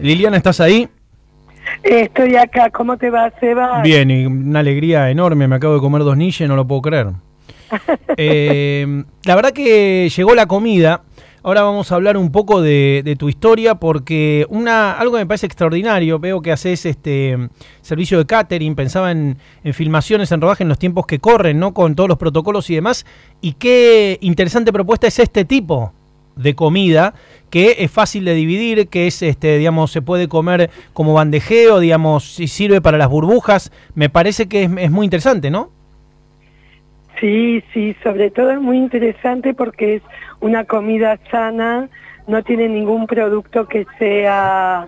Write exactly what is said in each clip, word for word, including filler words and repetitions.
Liliana, ¿estás ahí? Estoy acá, ¿cómo te va, Seba? Bien, y una alegría enorme, me acabo de comer dos niches, no lo puedo creer. eh, la verdad que llegó la comida. Ahora vamos a hablar un poco de, de tu historia, porque una algo que me parece extraordinario, veo que haces este servicio de catering, pensaba en, en filmaciones, en rodaje, en los tiempos que corren, ¿no? Con todos los protocolos y demás, y qué interesante propuesta es este tipo de comida, que es fácil de dividir, que es, este, digamos, se puede comer como bandejeo, digamos, si sirve para las burbujas. Me parece que es, es muy interesante, ¿no? Sí, sí, sobre todo es muy interesante porque es una comida sana, no tiene ningún producto que sea,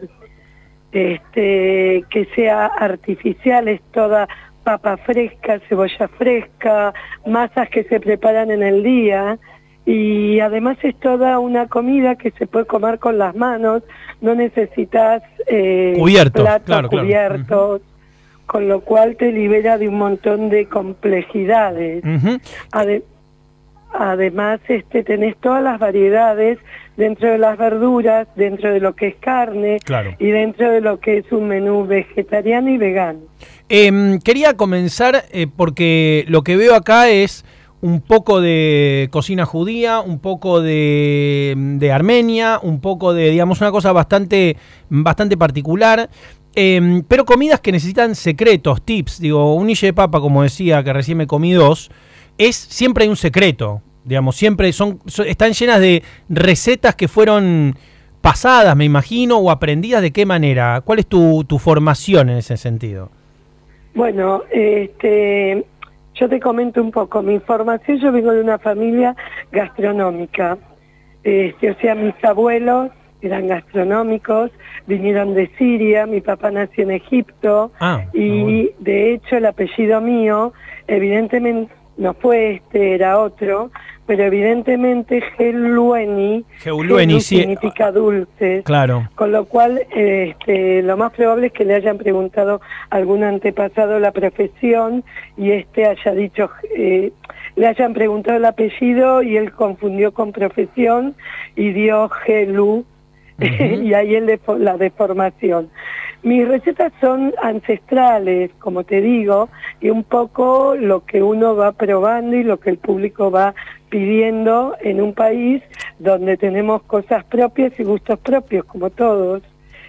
este, que sea artificial, es toda papa fresca, cebolla fresca, masas que se preparan en el día. Y además es toda una comida que se puede comer con las manos, no necesitas eh, cubiertos, platos claro, cubiertos, claro. Con lo cual te libera de un montón de complejidades. Uh-huh. Ade además este, tenés todas las variedades dentro de las verduras, dentro de lo que es carne, claro. Y dentro de lo que es un menú vegetariano y vegano. Eh, quería comenzar eh, porque lo que veo acá es un poco de cocina judía, un poco de, de Armenia, un poco de, digamos, una cosa bastante, bastante particular, eh, pero comidas que necesitan secretos, tips. Digo, un niche de papa, como decía, que recién me comí dos, es siempre hay un secreto, digamos, siempre son, son están llenas de recetas que fueron pasadas, me imagino, o aprendidas. ¿De qué manera? ¿Cuál es tu, tu formación en ese sentido? Bueno, este... yo te comento un poco, mi formación, yo vengo de una familia gastronómica, este, o sea, mis abuelos eran gastronómicos, vinieron de Siria, mi papá nació en Egipto, ah, y bueno. De hecho el apellido mío, evidentemente, no fue este, era otro, pero evidentemente Geulueni, Geulueni sí, significa dulces, claro. Con lo cual este, lo más probable es que le hayan preguntado a algún antepasado la profesión y este haya dicho, eh, le hayan preguntado el apellido y él confundió con profesión y dio Gelu, uh-huh. Y ahí el la deformación. Mis recetas son ancestrales, como te digo, y un poco lo que uno va probando y lo que el público va pidiendo en un país donde tenemos cosas propias y gustos propios, como todos.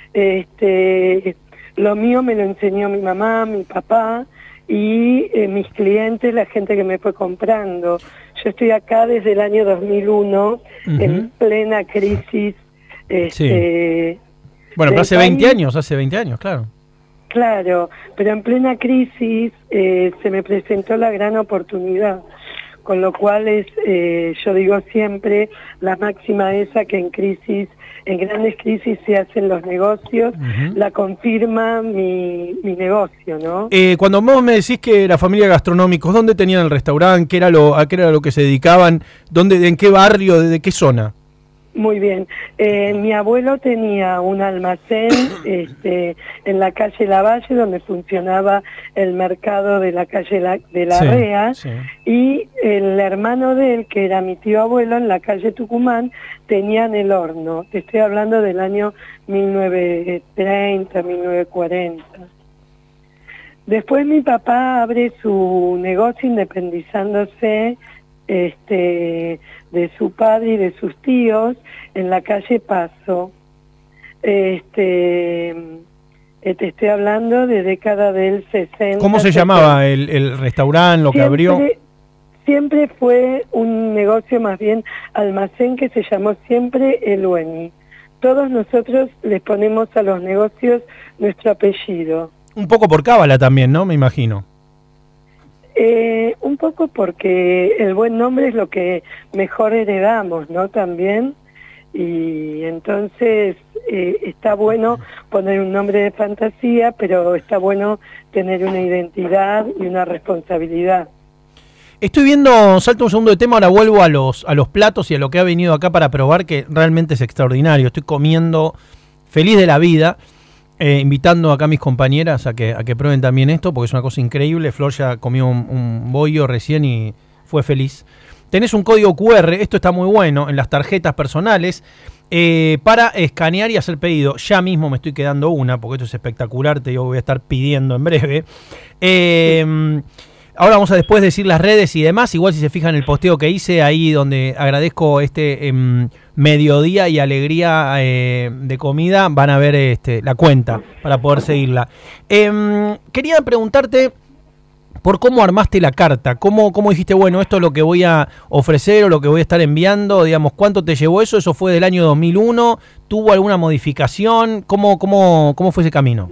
Este, lo mío me lo enseñó mi mamá, mi papá y eh, mis clientes, la gente que me fue comprando. Yo estoy acá desde el año dos mil uno, uh-huh. En plena crisis. Este, sí. Bueno, pero hace veinte años, hace veinte años, claro. Claro, pero en plena crisis eh, se me presentó la gran oportunidad, con lo cual es, eh, yo digo siempre, la máxima esa que en crisis, en grandes crisis se hacen los negocios, uh-huh. La confirma mi, mi negocio, ¿no? Eh, cuando vos me decís que era familia gastronómicos, ¿dónde tenían el restaurante? ¿Qué era lo, a qué era lo que se dedicaban? ¿Dónde, en qué barrio, de, de qué zona? Muy bien. Eh, mi abuelo tenía un almacén este, en la calle Lavalle, donde funcionaba el mercado de la calle la, de la sí, Rea, sí. Y el hermano de él, que era mi tío abuelo, en la calle Tucumán, tenían el horno. Te estoy hablando del año mil novecientos treinta, mil novecientos cuarenta. Después mi papá abre su negocio independizándose este, de su padre y de sus tíos en la calle Paso. Este, te estoy hablando de década del sesenta. ¿Cómo se llamaba el, el restaurante, lo que siempre, abrió? Siempre fue un negocio, más bien almacén, que se llamó siempre El Ueni. Todos nosotros les ponemos a los negocios nuestro apellido. Un poco por cábala también, ¿no? Me imagino. Eh, un poco porque el buen nombre es lo que mejor heredamos, ¿no? También, y entonces eh, está bueno poner un nombre de fantasía, pero está bueno tener una identidad y una responsabilidad. Estoy viendo, salto un segundo de tema, ahora vuelvo a los, a los platos y a lo que ha venido acá para probar, que realmente es extraordinario. Estoy comiendo feliz de la vida. Eh, invitando acá a mis compañeras a que, a que prueben también esto, porque es una cosa increíble. Flor ya comió un, un bollo recién y fue feliz. tenés un código cu erre, esto está muy bueno, en las tarjetas personales, eh, para escanear y hacer pedido. Ya mismo me estoy quedando una, porque esto es espectacular, te digo, voy a estar pidiendo en breve. Eh, ahora vamos a después decir las redes y demás, igual si se fijan el posteo que hice, ahí donde agradezco este eh, mediodía y alegría eh, de comida, van a ver este, la cuenta para poder seguirla. Eh, quería preguntarte por cómo armaste la carta, cómo, cómo dijiste, bueno, esto es lo que voy a ofrecer o lo que voy a estar enviando, digamos, ¿cuánto te llevó eso? ¿Eso fue del año dos mil uno? ¿Tuvo alguna modificación? ¿Cómo, cómo, cómo fue ese camino?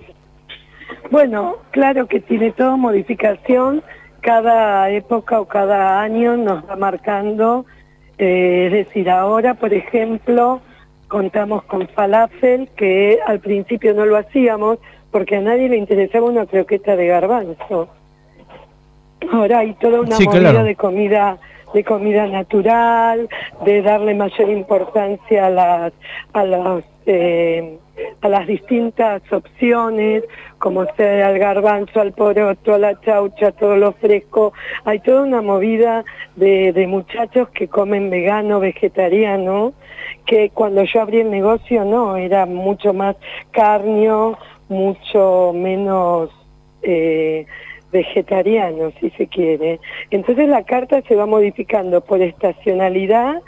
Bueno, claro que tiene toda modificación, cada época o cada año nos va marcando, eh, es decir, ahora, por ejemplo, contamos con falafel, que al principio no lo hacíamos porque a nadie le interesaba una croqueta de garbanzo. Ahora hay toda una sí, movida claro. de comida de comida natural, de darle mayor importancia a las a las eh, a las distintas opciones, como sea al garbanzo, al poroto, a la chaucha, todo lo fresco. Hay toda una movida de, de muchachos que comen vegano, vegetariano, que cuando yo abrí el negocio no, era mucho más carnio, mucho menos eh, vegetariano, si se quiere. Entonces la carta se va modificando por estacionalidad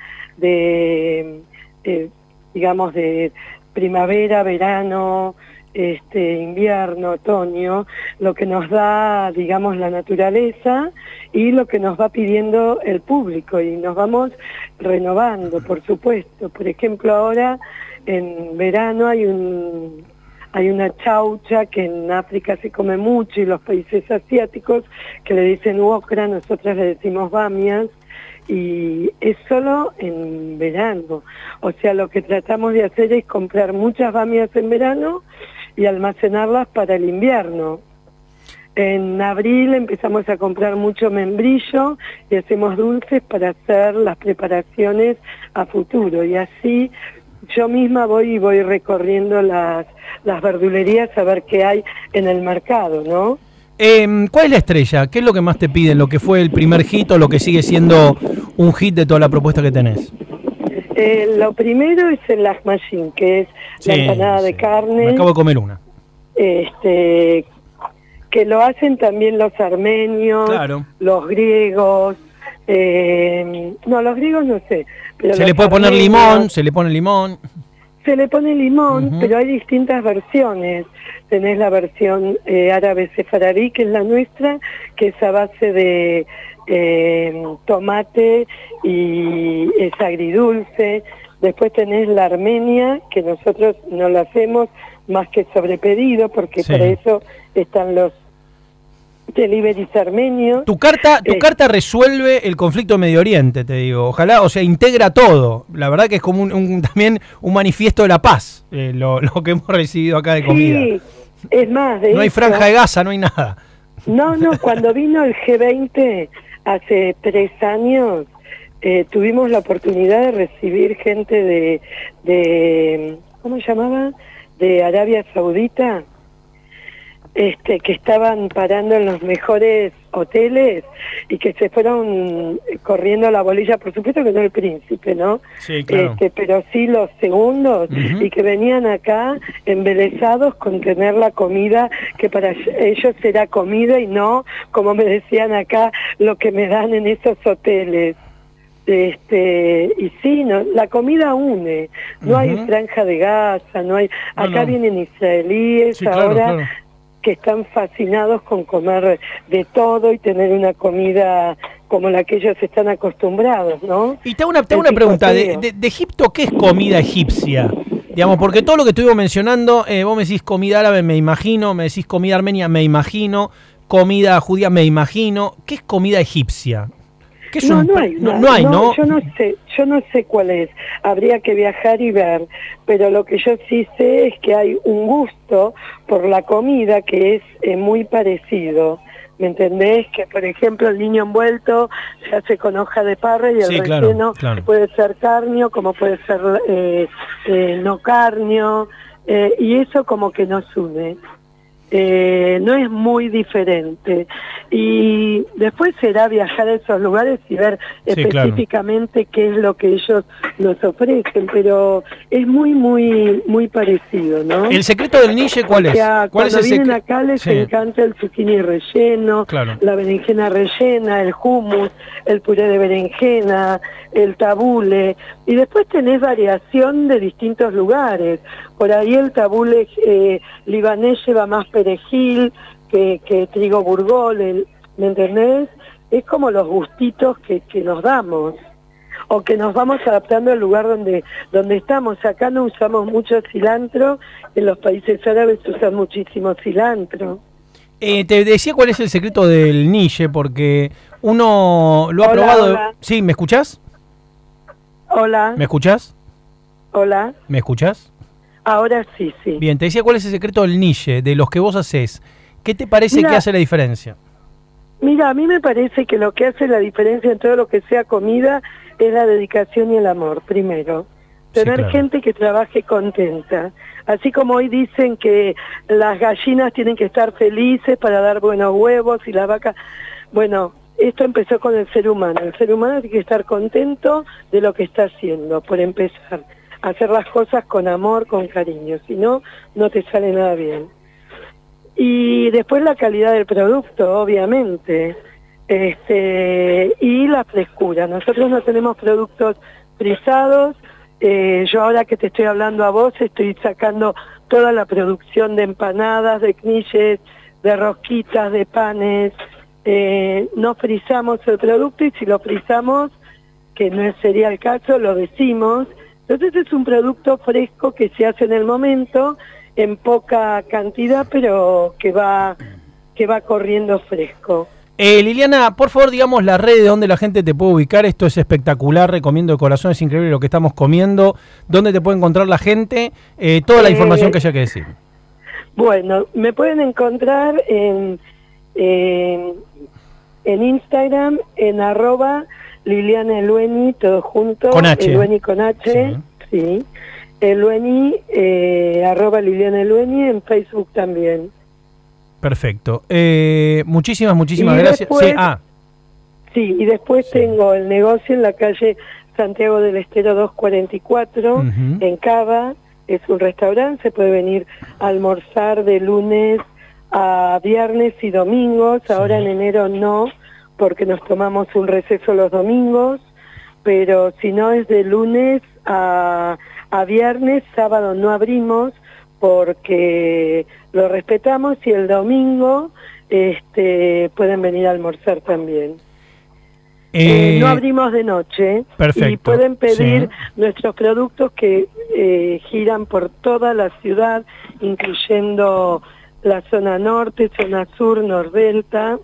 de, de digamos, de primavera, verano, este, invierno, otoño, lo que nos da, digamos, la naturaleza y lo que nos va pidiendo el público, y nos vamos renovando, por supuesto. Por ejemplo, ahora en verano hay un hay una chaucha que en África se come mucho, y los países asiáticos, que le dicen okra, nosotros le decimos bamias, y es solo en verano. O sea, lo que tratamos de hacer es comprar muchas bamias en verano y almacenarlas para el invierno. En abril empezamos a comprar mucho membrillo y hacemos dulces para hacer las preparaciones a futuro, y así yo misma voy y voy recorriendo las, las verdulerías a ver qué hay en el mercado, ¿no? Eh, ¿Cuál es la estrella? ¿Qué es lo que más te piden? ¿Lo que fue el primer hit o lo que sigue siendo un hit de toda la propuesta que tenés? Eh, lo primero es el lahmacun, que es Sí, la empanada sí. de carne. Me acabo de comer una. Este, que lo hacen también los armenios, Claro. los griegos, eh, no, los griegos no sé. Pero Se los le puede poner armenios, limón, se le pone limón. Se le pone limón, Uh-huh. pero hay distintas versiones. Tenés la versión eh, árabe sefaradí, que es la nuestra, que es a base de eh, tomate y es agridulce. Después tenés la armenia, que nosotros no la hacemos más que sobre pedido, porque Sí. para eso están los deliveries armenios. Tu carta, tu Eh, carta resuelve el conflicto de Medio Oriente, te digo. Ojalá, o sea, integra todo. La verdad que es como un, un- también un manifiesto de la paz, eh, lo, lo que hemos recibido acá de comida. Sí, es más, de No hay hecho, franja de Gaza, no hay nada. No, no, cuando vino el G veinte hace tres años, eh, tuvimos la oportunidad de recibir gente de, de, ¿cómo se llamaba? De Arabia Saudita, este, que estaban parando en los mejores hoteles y que se fueron corriendo a la bolilla, por supuesto que no el príncipe, ¿no? Sí, claro. Este, pero sí los segundos, Ujú. y que venían acá embelesados con tener la comida que para ellos será comida y no, como me decían acá, lo que me dan en esos hoteles. Este, y sí, no, la comida une, no Ujú. hay franja de Gaza, no hay, No, acá no. vienen israelíes Sí, claro, ahora claro. que están fascinados con comer de todo y tener una comida como la que ellos están acostumbrados, ¿no? Y te hago una, te hago El una pregunta, de, picoteo. de, de Egipto, ¿qué es comida egipcia? Digamos, porque todo lo que estuvimos mencionando, eh, vos me decís comida árabe, me imagino, me decís comida armenia, me imagino, comida judía, me imagino. ¿Qué es comida egipcia? ¿Qué es No, un no pa- hay, no, no, no hay, no, ¿no? yo no sé, yo no sé cuál es, habría que viajar y ver, pero lo que yo sí sé es que hay un gusto por la comida que es eh, muy parecido, ¿me entendés? Que por ejemplo el niño envuelto se hace con hoja de parra y el Sí, claro, relleno claro. puede ser carnio, como puede ser eh, eh, no carnio, eh, y eso como que nos une. Eh, no es muy diferente. Y después será viajar a esos lugares y ver sí, específicamente claro. qué es lo que ellos nos ofrecen, pero es muy, muy, muy parecido, ¿no? ¿El secreto del niche cuál es? O sea, ¿Cuál cuando es el vienen secre... acá les sí. encanta el zucchini relleno, claro. la berenjena rellena, el hummus, el puré de berenjena, el tabule, y después tenés variación de distintos lugares. Por ahí el tabule eh, libanés lleva más perejil que, que trigo burgol, el, ¿me entendés? Es como los gustitos que, que nos damos, o que nos vamos adaptando al lugar donde, donde estamos. Acá no usamos mucho cilantro, en los países árabes usan muchísimo cilantro. Eh, te decía cuál es el secreto del niche, porque uno lo ha Hola, probado... hola. Sí, ¿me escuchás? Hola. ¿Me escuchás? Hola. ¿Me escuchás? Ahora sí, sí. Bien, te decía cuál es el secreto del niche, de los que vos hacés. ¿Qué te parece Mira, que hace la diferencia? Mira, a mí me parece que lo que hace la diferencia en todo lo que sea comida es la dedicación y el amor, primero. Tener sí, claro. gente que trabaje contenta. Así como hoy dicen que las gallinas tienen que estar felices para dar buenos huevos y la vaca... Bueno, esto empezó con el ser humano. El ser humano tiene que estar contento de lo que está haciendo, por empezar. Hacer las cosas con amor, con cariño. Si no, no te sale nada bien. Y después la calidad del producto, obviamente. Este, y la frescura. Nosotros no tenemos productos frisados. Eh, yo ahora que te estoy hablando a vos, estoy sacando toda la producción de empanadas, de knishes, de rosquitas, de panes. Eh, no frizamos el producto, y si lo frizamos, que no sería el caso, lo decimos. Entonces es un producto fresco que se hace en el momento, en poca cantidad, pero que va, que va corriendo fresco. Eh, Liliana, por favor, digamos la red de donde la gente te puede ubicar. Esto es espectacular, recomiendo de corazón, es increíble lo que estamos comiendo. ¿Dónde te puede encontrar la gente? Eh, toda la Eh, información que haya que decir. Bueno, me pueden encontrar en, en, en Instagram, en arroba Liliana Elueni, todo junto. Con H. Elueni con H, sí. sí. Elueni, eh, arroba Liliana Elueni, en Facebook también. Perfecto. Eh, muchísimas, muchísimas y gracias. Después, sí, ah. sí, y después sí. tengo el negocio en la calle Santiago del Estero doscientos cuarenta y cuatro, uh-huh. en Cava. Es un restaurante, se puede venir a almorzar de lunes a viernes y domingos. Sí. Ahora en enero no, porque nos tomamos un receso los domingos, pero si no es de lunes a, a viernes. Sábado no abrimos porque lo respetamos, y el domingo este, pueden venir a almorzar también. Eh, eh, no abrimos de noche. Perfecto. Y pueden pedir sí. nuestros productos que eh, giran por toda la ciudad, incluyendo la zona norte, zona sur, nordelta.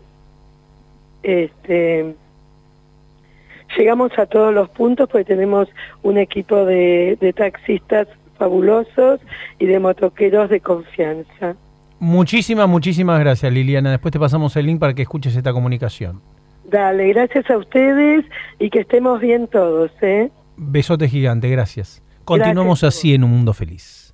Este, llegamos a todos los puntos porque tenemos un equipo de, de taxistas fabulosos y de motoqueros de confianza. Muchísimas, muchísimas gracias, Liliana. Después te pasamos el link para que escuches esta comunicación. Dale, gracias a ustedes y que estemos bien todos, ¿eh? Besote gigante, gracias. Continuamos gracias. Así en Un Mundo Feliz.